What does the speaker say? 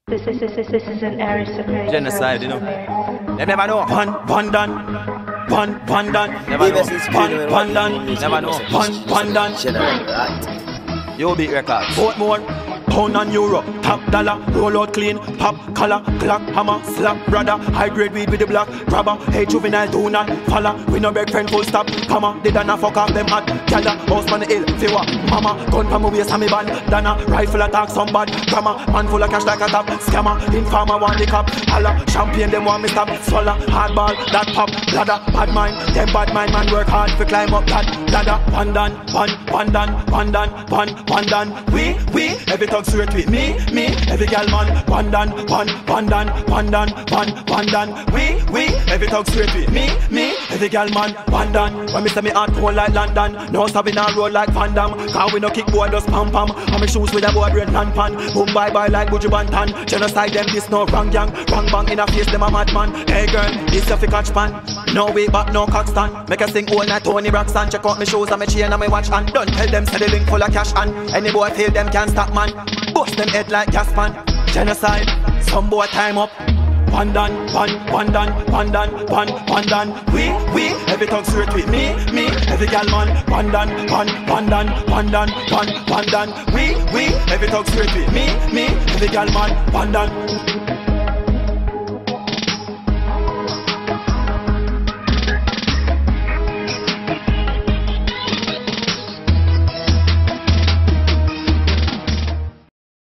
This is an area separation. Genocide, you know. They never know. Pandan. Never know. Pandan. Never know. Pandan. You beat records. Portmore. Pound and euro, top dollar, roll out clean, pop, collar, clock, hammer, slap, brother, high grade weed with the black, grabber, hey juvenile, do not follow, we no beg friend full stop, comma, they done a fuck off them hot, gather, house on the hill, fewa, mama, gun from a waist and me band, dana, rifle attack, some bad, grammar, man full of cash like a top, scammer, informer want the cop, holla, champagne them want me stop, swallow, hardball, that pop, ladder, bad mind, them bad mind, man work hard to climb up that ladder, pandan, we, every talk straight with me, every gal man, pandan, we, every talk straight with me, every gal man, pandan, when me say me heart cold like London, no stopping on road like Van Damme, cause we no kick boy just pam pam, and me shoes with a boy red pan pan, boom bye bye like Buju Banton, genocide them this no wrong gang, wrong bang in a face them a madman, hey girl, this your fi catch pan, no way back no cock stand, make a sing all night Tony Braxton, check out me shoes and me chain and me watch and don't tell them say the link full of cash and any boy feel them can't stop man, bust them head like gas pan, genocide, some boy time up, pandan, we, every tongue straight with me, every gal man, pandan, we, every tongue straight with me, every gal man, pandan.